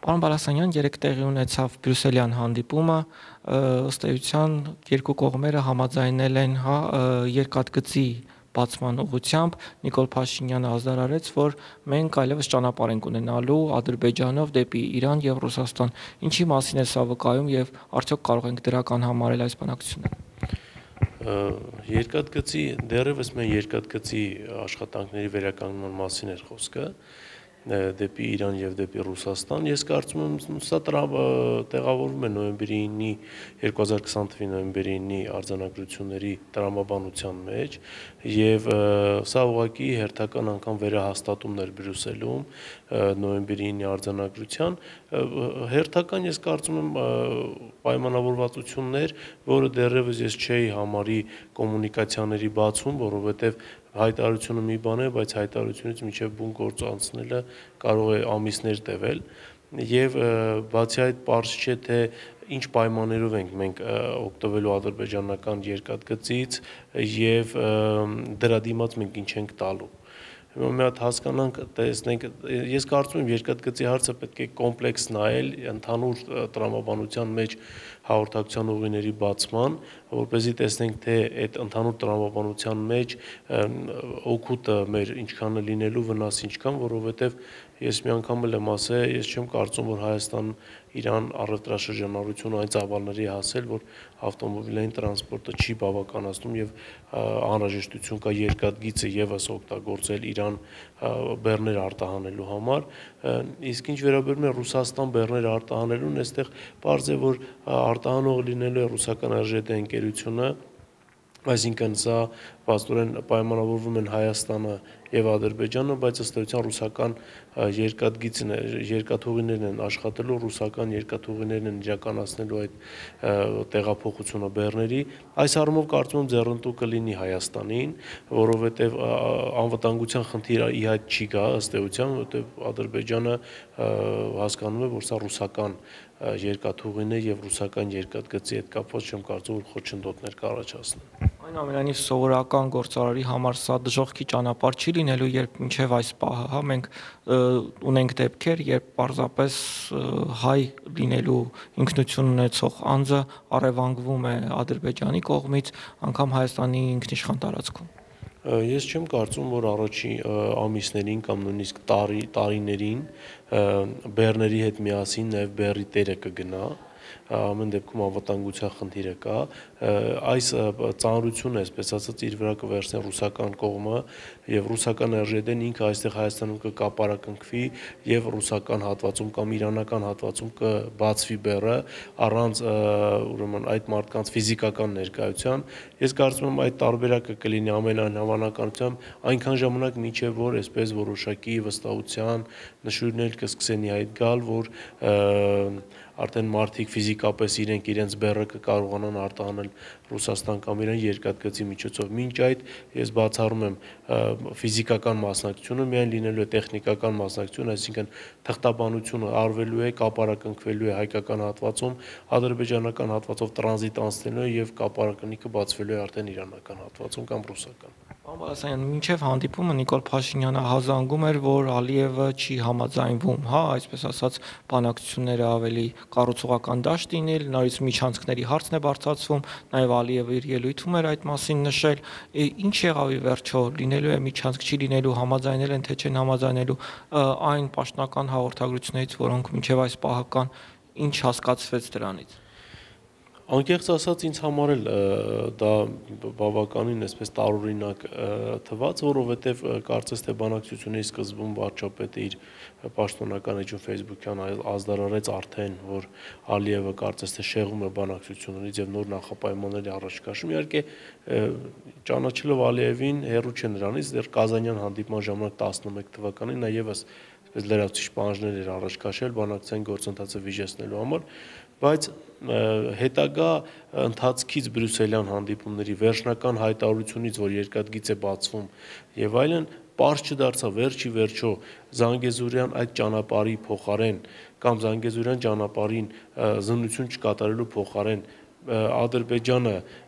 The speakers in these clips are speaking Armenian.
Պարոն Բալասանյան, երեկ տեղի ունեցավ բրյուսելյան հանդիպումը, ըստ էության երկու կողմերը համաձայնել են երկաթգծի բացման ուղղությամբ, Նիկոլ Փաշինյանը հայտարարեց, որ մենք այլևս ճանապարհ ենք ունենալու Ադրբեջանով դեպի Իրան եւ Ռուսաստան։ Ինչի մասին է սա վկայում եւ արդյոք կարող ենք դրական համարել այս բանակցությունը։ Երկաթգծի դեռևս մենք երկաթգծի աշխատանքների վերականգնման մասին էր խոսքը դեպի Իրան եւ դեպի Ռուսաստան։ Ես կարծում եմ սա տեղավորվում է նոյեմբերի 9-ի 2020 թվականի նոյեմբերի 9-ի արձանագրությունների տրամաբանության մեջ եւ սա ուղղակի հերթական անգամ վերահաստատումն էր Բրյուսելում նոյեմբերի 9-ի արձանագրության հերթական ես կարծում եմ պայմանավորվածություններ, որը դեռևս ես չէի համարի կոմունիկացիաների բացում, որովհետեւ հայտարարությունը մի բան է, բայց հայտարարությունից մինչև բուն գործ անցնելը կարող է ամիսներ տևել եւ բացի այդ պարզ չէ թե ինչ պայմաններով ենք մենք օգտվելու ադրբեջանական երկաթգծից եւ դրա դիմաց մենք ինչ ենք տալու։ Մի հատ հասկանանք, տեսնենք, ես կարծում եմ երկաթգծի հարցը պետք է կոմպլեքս նայել ընդհանուր տրամաբանության մեջ հաղորդակցության ուղիների բացման, որպեսզի տեսնենք թե այդ ընդհանուր տրամաբանության մեջ օգուտը մեր ինչքան է լինելու, վնասը ինչքան, որովհետև ես մի անգամ էլ եմ ասել, ես չեմ կարծում, որ Հայաստան-Իրան առևտրաշրջանառությունը այն ծավալների հասել, որ ավտոմոբիլային տրանսպորտը չի բավականացնում եւ անհրաժեշտություն կա երկաթգիծը եւս օգտագործել Իրան բեռներ արտահանելու համար, իսկ ինչ վերաբերում է Ռուսաստան բեռներ արտահանելուն, այստեղ պարզ է, որ արտահանող լինելու է ռուսական ԱԺԴ ընկերությունը, այսինքն սա փաստորեն պայմանավորվում են Հայաստանը եւ Ադրբեջանը, բայց ըստ էության ռուսական երկաթուղիներն են աշխատելու, ռուսական երկաթուղիներն են իրականացնելու այդ տեղափոխությունը բեռների։ Այս առումով կարծում եմ ձեռնտու կլինի Հայաստանին, որովհետեւ անվտանգության խնդիր ի հայտ չի գա ըստ էության, որովհետեւ Ադրբեջանը հասկանում է, որ սա ռուսական երկաթուղին է եւ ռուսական երկաթգծի հետ կապված չեմ կարծում, որ խոչընդոտներ կառաջացնեն։ Այնուամենայնիվ սովորական գործարարի համար սա դժոխքի ճանապարհ չի լինելու, երբ մինչև այս պահը մենք ունենք դեպքեր, երբ պարզապես հայ լինելու ինքնություն ունեցող անձը առևանգվում է Ադրբեջանի կողմից, անգամ Հայաստանի ինքնիշխան տարածքում։ Ես չեմ կարծում, որ առաջին ամիսներին կամ նույնիսկ տարիներին բեռների հետ միասին նաև բեռի տերը կգնա, ամեն դեպքում անվտանգության խնդիրը կա, այս ծանրությունը, այսպես ասած, իր վրա կվերցնի ռուսական կողմը եւ ռուսական ԱԺԴ-ն ինքը այստեղ Հայաստանում կկապարակնքվի եւ ռուսական հատվածում կամ իրանական հատվածում կբացվի բեռը առանց ուրեմն այդ մարդկանց ֆիզիկական ներկայության։ Ես կարծում եմ այդ տարբերակը կլինի ամենայն հավանականությամբ այնքան ժամանակ մինչեւ որ այսպես որոշակի վստահության նշույլներ կսկսեն ի հայտ գալ, որ արդեն մարդիկ ֆիզիկապես իրենց բեռը կկարողանան արտահանել Ռուսաստան կամ Իրան երկաթգծի միջոցով։ Մինչ այդ ես բացառում եմ ֆիզիկական մասնակցությունը, միայն լինելու է տեխնիկական մասնակցություն, այսինքն թղթաբանությունը արվելու է, կապարակնքվելու է հայկական հատվածում, ադրբեջանական հատվածով տրանզիտ անցնելու է եւ կապարակնիքը բացվելու է արդեն իրանական հատվածում կամ ռուսական։ Պարոն Բալասանյան, մինչև հանդիպումը Նիկոլ Փաշինյանը հազանգում էր, որ Ալիևը չի համաձայնվում, այսպես ասած, բանակցությունները ավելի կառուցողական դաշտ լինել, նորից միջանցքների հարցն է բարձրացվում, նաև Ալիևը իր ելույթում էր այդ մասին նշել, ինչ եղավ ի վերջո, լինելու է միջանցք, չի լինելու, համաձայնել են, թե չեն համաձայնելու այն պաշտոնական հաղորդագրություններից, որոնք մինչև այս պահը կան, ինչ հասկացվեց դրանից։ Անկեղծ ասած ինձ համար էլ դա բավականին այսպես տարօրինակ թվաց, որովհետև կարծես թե բանակցությունների սկզբում վարչապետը իր պաշտոնական էջում Facebook-յան ազդարարեց արդեն, որ Ալիևը կարծես թե շեղում է բանակցություններից եւ նոր նախապայմանների առաջ քաշում։ Իհարկե ճանաչելով Ալիևին հերու չէ նրանից, դեռ Կազանյան հանդիպման ժամանակ 11 թվականին նա եւս այսպես լրացուցիչ պահանջներ էր առաջ քաշել բանակցային գործընթացը վիճեցնելու համար, բայց հետագա ընթացքից բրյուսելյան հանդիպումների վերջնական հայտարարությունից, որ երկաթգիծ է բացվում եւ այլն, պարզ չդարձավ վերջի վերջո Զանգեզուրյան այդ ճանապարհի փոխարեն կամ Զանգեզուրյան ճանապարհին զննություն չկատարելու փոխարեն Ադրբեջանը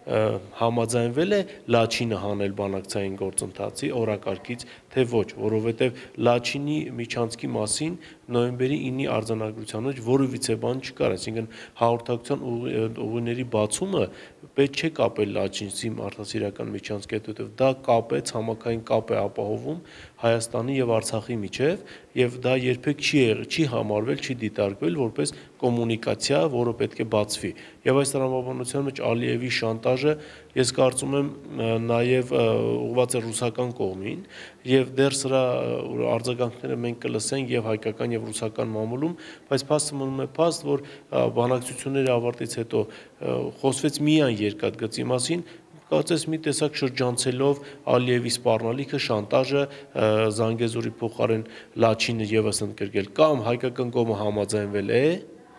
համաձայնվել է Լաչինը հանել բանակցային գործընթացի օրակարգից, թե ոչ, որովհետև Լաչինի միջանցքի մասին նոյեմբերի 9-ի արձանագրության մեջ որևիցե բան չկար, այսինքն հաղորդակցության ուղիների բացումը պետք չէ կապել Լաչինի մարդասիրական միջանցքի հետ, որովհետև դա կապեց, համակային կապ է ապահովում Հայաստանի եւ Արցախի միջև, եւ դա երբեք չի համարվել, չի դիտարկվել որպես կոմունիկացիա, որը պետք է բացվի։ Եվ այս տրամաբանության մեջ Ալիևի շանտաժը, ես կարծում եմ, նաեւ ուղղված է ռուսական կողմին, եւ դեռ սրա արձագանքները մենք կլսենք եւ հայկական եւ ռուսական մամուլում, բայց փաստը մնում է փաստ, որ բանակցությունների ավարտից հետո խոսվեց միայն երկաթգծի մասին, կարծես մի տեսակ շրջանցելով Ալիևի սպառնալիքը, շանտաժը, Զանգեզուրի փոխարեն Լաչինը եւս ընդգրկել, կամ հայկական կողմը համաձայնվել է,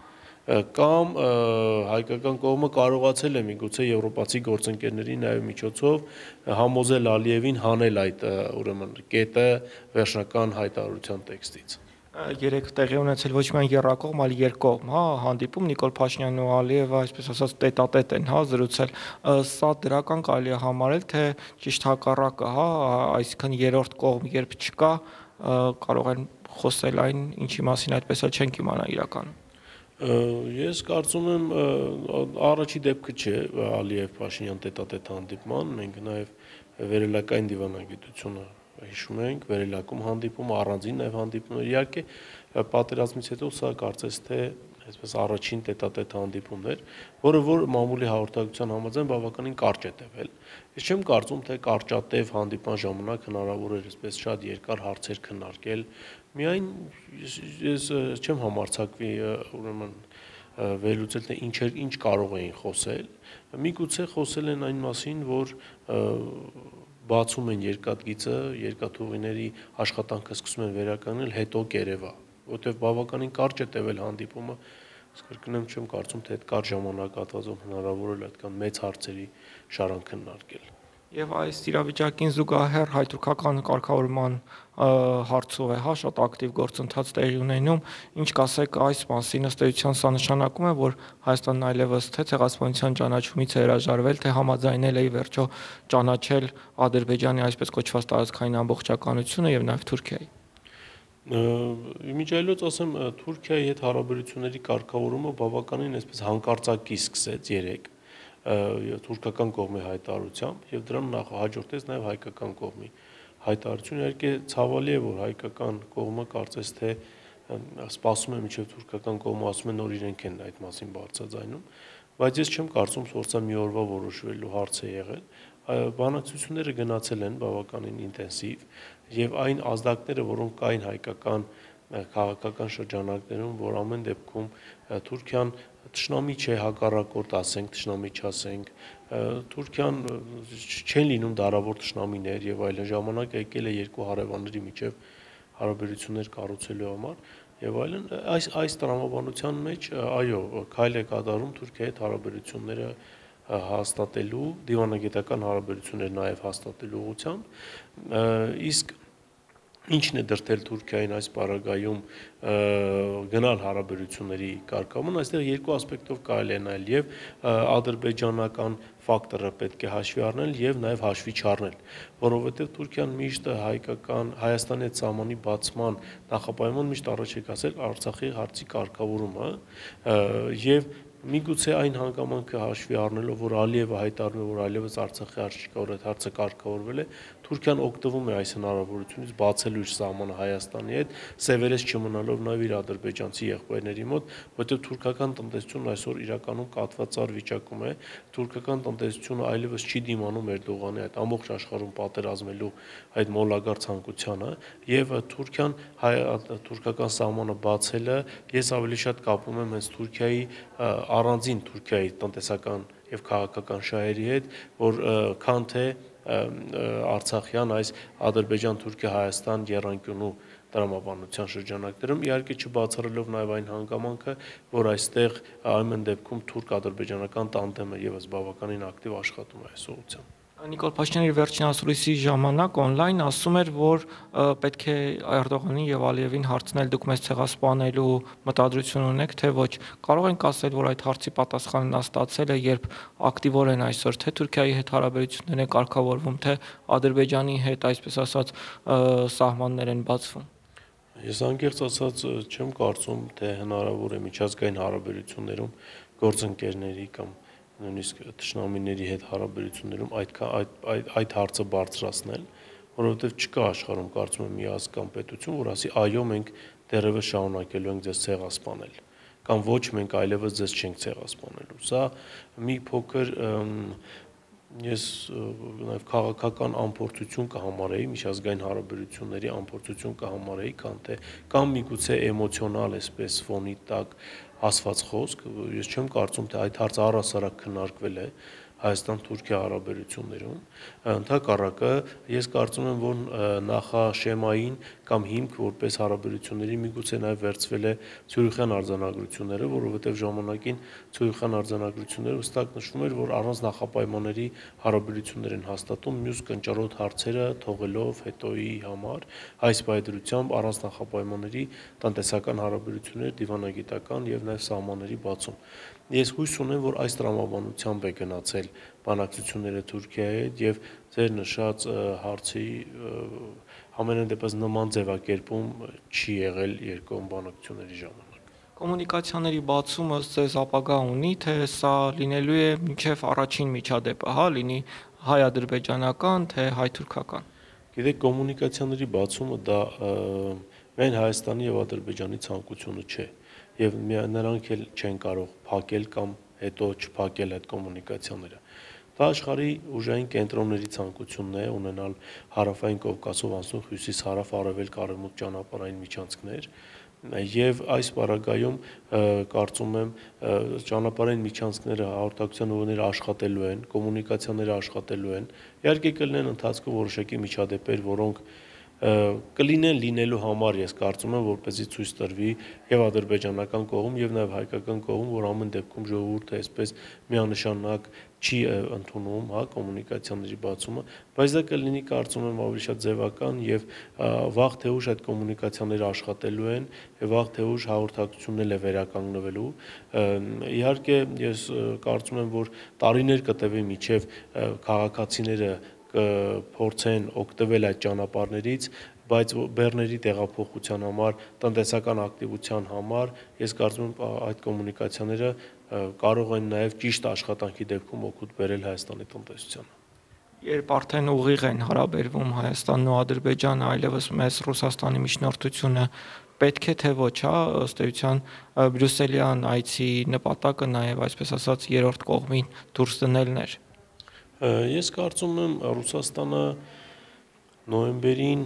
կամ հայկական կողմը կարողացել է միգուցե եվրոպացի գործընկերների նաեւ միջոցով համոզել Ալիևին հանել այդ ուրեմն կետը վերջնական հայտարարության տեքստից։ Երեք տեղի ունեցել ոչ միայն եռակողմ, այլ երկկողմ, հանդիպում Նիկոլ Փաշինյանն ու Ալիևը, այսպես ասած, տետատետ են, զրուցել։ Սա դրական կարելի է համարել, թե ճիշտ հակառակը, այսինքն երրորդ կողմ երբ չկա, կարող են խոսել այն, ինչի մասին այդպես էլ չենք իմանա իրականում։ Ես կարծում եմ առաջի դեպքը չէ Ալիև-Փաշինյան տետատետ հանդիպման, մենք նաեւ վերելակային դիվանագիտությունը հիշում ենք, վերելակում հանդիպում, առանձին նաև հանդիպումներ, իհարկե պատերազմից հետո սա կարծես թե այսպես առաջին տետատետ հանդիպումն էր, որը որ մամուլի հաղորդակցության համաձայն բավականին կարճ է տևել։ Ես չեմ կարծում, թե կարճատև հանդիպման ժամանակ հնարավոր էր այսպես շատ երկար հարցեր քննարկել, միայն ես չեմ համարձակվի ուրեմն վերլուծել, թե ինչ կարող էին խոսել, միգուցե խոսել են այն մասին, որ բացում են երկաթգիծը, երկաթուղիների աշխատանքը սկսում են վերականգնել, հետո կերևա, որտեղ բավականին կարճ է տևել հանդիպումը, կրկնեմ, չեմ կարծում, թե այդ կարճ ժամանակահատվածում հնարավոր է այդքան մեծ հարցերի շարան քննարկել։ Եվ այս իրավիճակին զուգահեռ հայ-թուրքական կարգավորման հարցով է շատ ակտիվ գործընթաց տեղի ունենում, ինչ կասեք այս մասին, ըստ էության սա նշանակում է, որ Հայաստանն այլևս թե ցեղասպանության ճանաչումից է հրաժարվել, թե համաձայնել է ի վերջո ճանաչել Ադրբեջանի այսպես կոչված տարածքային ամբողջականությունը եւ նաեւ Թուրքիայի։ Իմիջիայլոց ասեմ, Թուրքիայի հետ հարաբերությունների կարգավորումը բավականին այսպես հանկարծակի սկսեց երեք թուրքական կողմի հայտարարությամբ եւ դրան հաջորդեց նաեւ հայկական կողմի հայտարարություն, իհարկե ցավալի է, որ հայկական կողմը կարծես թե սպասում է մինչև թուրքական կողմը ասում է նոր իրենք են այդ մասին բարձրաձայնում, բայց ես չեմ կարծում, որ սա մի օրվա որոշվելու հարց է եղել, բանակցությունները գնացել են բավականին ինտենսիվ եւ այն ազդակները, որոնք կային հայկական քաղաքական շրջանակներում, որ ամեն դեպքում Թուրքիան թշնամի չէ, հակառակորդ ասենք, թշնամի չասենք, Թուրքիան չեն լինում դարավոր թշնամիներ եւ այլն, ժամանակը եկել է երկու հարևանների միջև հարաբերություններ կառուցելու համար եւ այլն, այս տրամաբանության մեջ այո, քայլ է կատարում Թուրքիայի հետ հարաբերությունները հաստատելու, դիվանագիտական հարաբերություններ նաեւ հաստատելու ուղղությամբ, իսկ ինչն է դրդել Թուրքիային այս պարագայում գնալ հարաբերությունների կարգավորման, այստեղ երկու ասպեկտով կարելի է նայել եւ ադրբեջանական ֆակտորը պետք է հաշվի առնել եւ նաեւ հաշվի չառնել, որովհետեւ Թուրքիան միշտ Հայաստանի հետ սահմանի բացման նախապայման միշտ առաջ է գացել Արցախի հարցի կարգավորումը եւ միգուցե այն հանգամանքը հաշվի առնելով, որ Ալիևը հայտարարում է, որ այլևս Արցախի հարց չկա, որ այդ հարցը կարգավորվել է, Թուրքիան օգտվում է այս հնարավորությունից բացելու իր սահմանը Հայաստանի հետ, սևերես չմնալով նաև իր ադրբեջանցի եղբայրների մոտ, որտեղ թուրքական տնտեսությունն այսօր իրականում կաթվածար վիճակում է, թուրքական տնտեսությունը այլևս չի դիմանում Էրդողանի այդ ամբողջ աշխարհում պատերազմելու այդ մոլագար ցանկությանը, եւ Թուրքիան թուրքական սահմանը բացելը ես ավելի շատ կապում եմ հենց Թուրքիայի առանձին Թուրքիայի տնտեսական եւ քաղաքական շահերի հետ, որ քան թե Արցախյան այս Ադրբեջան-Թուրքիա-Հայաստան եռանկյունու տրամաբանության շրջանակներում, իհարկե չբացառելով նաեւ այն հանգամանքը, որ այստեղ ամեն դեպքում թուրք-ադրբեջանական տանդեմը եւս բավականին ակտիվ աշխատում է այս ուղղությամբ։ Նիկոլ Փաշինյանը իր վերջին ասուլիսի ժամանակ on-line ասում էր, որ պետք է Էրդողանին եւ Ալիևին հարցնել դուք մեզ ցեղասպանելու մտադրություն ունեք, թե ոչ։ Կարող ենք ասել, որ այդ հարցի պատասխանը նա ստացել է, երբ ակտիվորեն այսօր թե Թուրքիայի հետ հարաբերություններ են կարգավորվում, թե Ադրբեջանի հետ, այսպես ասած, սահմաններ են բացվում։ Ես անկեղծ ասած չեմ կարծում, թե հնարավոր է միջազգային հարաբերություններում գործընկերների կամ նույնիսկ թշնամիների հետ հարաբերություններում այդ հարցը բարձրացնել, որովհետև չկա աշխարհում կարծում եմ մի ազգ կամ պետություն, որ ասի այո, մենք դեռևս շարունակելու ենք ձեզ ցեղասպանել կամ ոչ, մենք այլևս ձեզ չենք ցեղասպանելու։ Սա մի փոքր ես նաև քաղաքական ամփոփություն կհամարեի, միջազգային հարաբերությունների ամփոփություն կհամարեի, քան թե կամ միգուցե էմոցիոնալ էսպես ֆոնի տակ ասված խոսք, ես չեմ կարծում, թե այդ հարցը առհասարակ քննարկվել է Հայաստան-Թուրքիա հարաբերություններում, ընդհակառակը ես կարծում եմ, որ նախաշեմային կամ հիմք որպես հարաբերությունների միգուցե նաև վերծվել է Ցյուրիխյան արձանագրությունները, որովհետև ժամանակին Ցյուրիխյան արձանագրությունները հստակ նշվում էր, որ առանց նախապայմանների հարաբերություններ են հաստատում մյուս կնճռոտ հարցերը թողելով հետոյի համար, այս պայդրությամբ առանց նախապայմանների տնտեսական հարաբերություններ, դիվանագիտական եւ նաև սահմանների բացում։ Ես հույս ունեմ, որ այս տրամաբանությամբ է գնացել բանակցությունները Թուրքիայի հետ եւ ձեր նշած հարցի ամենայն դեպս նման ձևակերպում չի եղել երկկողմ բանակցությունների ժամանակ։ Կոմունիկացիաների բացումը ձեզ ապագա ունի, թե սա լինելու է մինչև առաջին միջադեպը, հա, լինի հայ-ադրբեջանական, թե հայ-թուրքական։ Գիտեք, կոմունիկացիաների բացումը դա միայն Հայաստանի եւ Ադրբեջանի ցանկությունը չէ, եւ նրանք էլ չեն կարող փակել կամ հետո չփակել այդ կոմունիկացիաները։ Դա աշխարհի ուժային կենտրոնների ցանկությունն է ունենալ հարավային Կովկասով անցնող հյուսիս-հարավ արևելք արևմուտք ճանապարհային միջանցքներ եւ այս պարագայում կարծում եմ ճանապարհային միջանցքները հաղորդակցության ուղիները աշխատելու են, կոմունիկացիաները աշխատելու են։ Իհարկե կլինեն ընթացքում որոշակի միջադեպեր, որոնք կլինեն լինելու համար ես կարծում եմ, որպեսզի ցույց տրվի եւ ադրբեջանական կողմ եւ նաեւ հայկական կողմ, որ ամեն դեպքում ժողովուրդը այսպես միանշանակ չի ընդունում, հա, կոմունիկացիաների բացումը, բայց դա կլինի կարծում եմ ավելի շատ ձևական եւ վաղ թե ուշ այդ կոմունիկացիաները աշխատելու են եւ վաղ թե ուշ հաղորդակցությունն է վերականգնվելու։ Իհարկե ես կարծում եմ, որ տարիներ կտևի միջև քաղաքացիները կփորձեն օգտվել այդ ճանապարհներից, բայց բեռների տեղափոխության համար, տնտեսական ակտիվության համար ես կարծում եմ այդ կոմունիկացիաները կարող են նաև ճիշտ աշխատանքի դեպքում օգուտ բերել Հայաստանի տնտեսությանը։ Երբ արդեն ուղիղ են հարաբերվում Հայաստանն ու Ադրբեջանը, այլևս մեծ Ռուսաստանի միջնորդությունը պետք է թե ոչ, հա, ըստ էության բրյուսելյան այցի նպատակը նաև, այսպես ասած, երրորդ կողմին դուրս դնելն էր։ Ես կարծում եմ Ռուսաստանը նոյեմբերին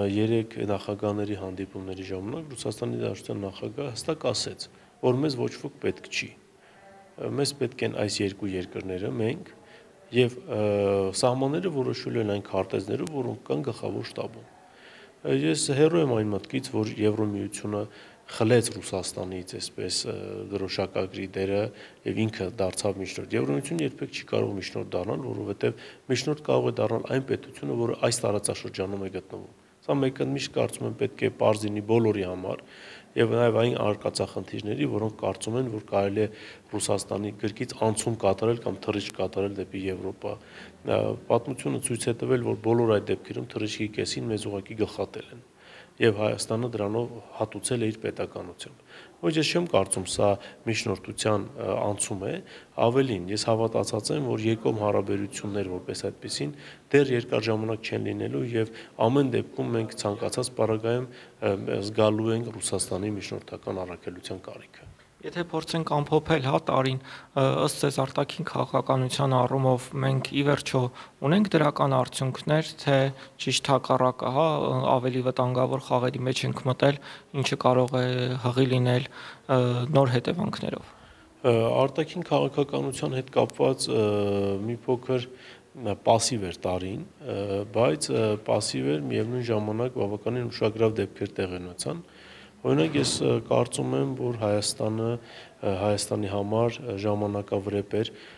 3 նախագահների հանդիպումների ժամանակ Ռուսաստանի Դաշնության նախագահը հստակ ասեց, որ մեզ ոչ ոք պետք չի։ Մեզ պետք են այս երկու երկրները, մենք եւ սահմանները որոշելու են այն քարտեզներով, որոնք կան գլխավոր շտաբում։ Ես հեռու եմ այն մտքից, որ Եվրոմիությունը խլեց Ռուսաստանից այսպես դրոշակագրի դերը եւ ինքը դարձավ միջնորդ։ Եվրոմիությունը երբեք չի կարող միջնորդ դառնալ, որովհետեւ միջնորդ կարող է դառնալ այն պետությունը, որը այս տարածաշրջանում է գտնվում։ Սա մեկը միշտ կարծում եմ պետք է պարզ լինի բոլորի համար եւ նաեւ այն արկածախնդիրների, որոնք կարծում են, որ կարելի է Ռուսաստանի գրկից անցում կատարել կամ թռիչք կատարել դեպի Եվրոպա։ Պատմությունը ցույց է տվել, որ բոլոր այդ դեպքերում թռիչքի կեսին մեզ ուղղակի գլխատել են եւ Հայաստանը դրանով հատուցել է իր պետականությամբ։ Ոչ ես չեմ կարծում սա միջնորդության անցում է, ավելին ես հավատացած եմ, որ երկկողմ հարաբերություններ որպես այդպեսին դեռ երկար ժամանակ չեն լինելու եւ ամեն դեպքում մենք ցանկացած պարագայում զգալու ենք Ռուսաստանի միջնորդական առաքելության կարիքը։ Եթե փորձենք ամփոփել, հա, տարին, ըստ ձեզ արտաքին քաղաքականության առումով մենք ի վերջո ունենք դրական արդյունքներ, թե ճիշտ հակառակը, հա, ավելի վտանգավոր խաղերի մեջ ենք մտել, ինչը կարող է հղի լինել նոր հետևանքներով։ Արտաքին քաղաքականության հետ կապված մի փոքր պասիվ էր տարին, բայց պասիվ էր միևնույն ժամանակ բավականին ուշագրավ դեպքեր տեղի ունեցան։ Օրինակ ես կարծում եմ, որ Հայաստանի համար ժամանակավրեպ էր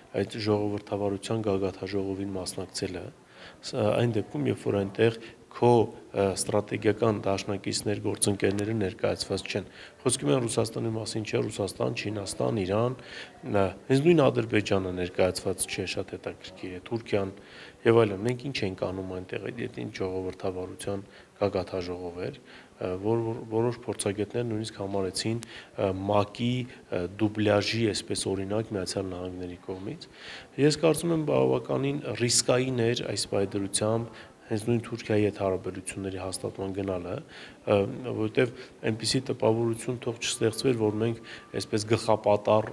այդ ժողովրդավարության գագաթաժողովին մասնակցելը, այն դեպքում, երբ որ այնտեղ քո ստրատեգիական դաշնակիցներ, գործընկերները ներկայացված չեն։ Խոսքի մենք Ռուսաստանի մասին չէ, Ռուսաստան, Չինաստան, Իրան, հենց նույն Ադրբեջանը ներկայացված չէ, շատ հետաքրքիր է, Թուրքիան եւ այլն։ Մենք ինչ ենք անում այնտեղ, այդ ինչ ժողովրդավարության գագաթաժողով էր, որոշ փորձագետներ նույնիսկ համարեցին ՄԱԿ-ի դուբլյաժի, այսպես օրինակ, Միացյալ Նահանգների կողմից։ Ես կարծում եմ բավականին ռիսկային էր այս պայդրությամբ հենց նույն Թուրքիայի հետ հարաբերությունների հաստատման գնալը, որովհետև այնպիսի տպավորություն թող չստեղծվեր, որ մենք այսպես գլխապատառ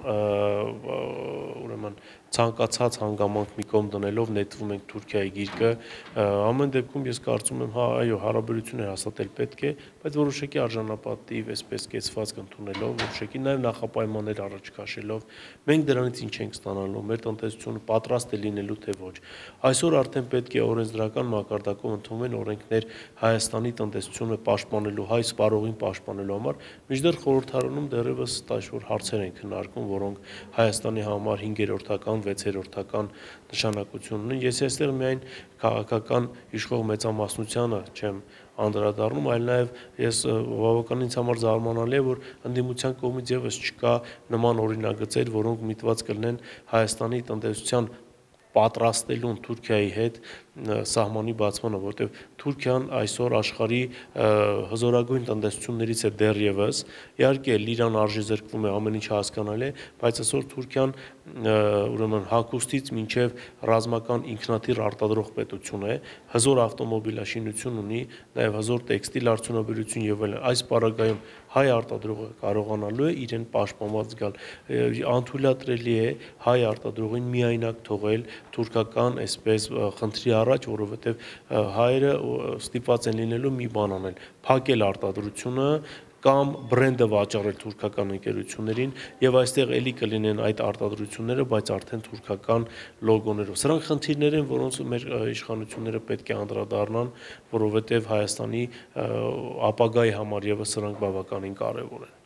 ուրեմն ցանկացած հանգամանք մի կողմ դնելով նետվում ենք Թուրքիայի գիրկը, ամեն դեպքում ես կարծում եմ, հա, այո, հարաբերություններ հաստատել պետք է, բայց որոշակի արժանապատիվ, այսպես կեցվածք ընդունելով, որոշակի նաև նախապայմաններ առաջ քաշելով, մենք դրանից ինչ ենք ստանալու, մեր տնտեսությունը պատրաստ է լինելու թե ոչ։ Այսօր արդեն պետք է օրենսդրական մակարդակով ընդունվեն օրենքներ Հայաստանի տնտեսությունը պաշտպանելու, հայ սպառողին պաշտպանելու համար, մինչդեռ խորհրդարանում դեռևս տաշվոր հարցեր են քննարկում, որոնք Հայաստանի համար 5-րդական, 6-րդական նշանակություն ունեն։ Ես այստեղ միայն քաղաքական իշխող մեծամասնությանը չեմ անդրադառնում, այլ նաև ես բավականին ինձ համար զարմանալի է, որ ընդդիմության կողմից եւս չկա նման օրինագծեր, որոնք միտված կլինեն Հայաստանի տնտեսության պատրաստելուն Թուրքիայի հետ սահմանի բացմանը, որտեղ Թուրքիան այսօր աշխարհի հզորագույն տնտեսություններից է դեռևս, իհարկե լիրան արժեզրկվում է, ամեն ինչ հասկանալի է, բայց այսօր Թուրքիան ուրեմն հագուստից մինչև ռազմական ինքնաթիռ արտադրող պետություն է, հզոր ավտոմոբիլաշինություն ունի, նաև հզոր տեքստիլ արդյունաբերություն եւ այլն։ Այս պարագայում հայ արտադրողը կարողանալու է իրեն պաշտպանված գալ։ Անթույլատրելի է հայ արտադրողին միայնակ թողել թուրքական այսպես խնդրի առաջ, որովհետև հայերը ստիպված են լինելու մի բան անել՝ փակել արտադրությունը կամ բրենդը վաճառել թուրքական ընկերություններին եւ այստեղ էլի կլինեն այդ արտադրությունները, բայց արդեն թուրքական լոգոներով։ Սրանք խնդիրներ են, որոնց մեր իշխանությունները պետք է անդրադառնան, որովհետեւ Հայաստանի ապագայի համար եւս սրանք բավականին կարեւոր են։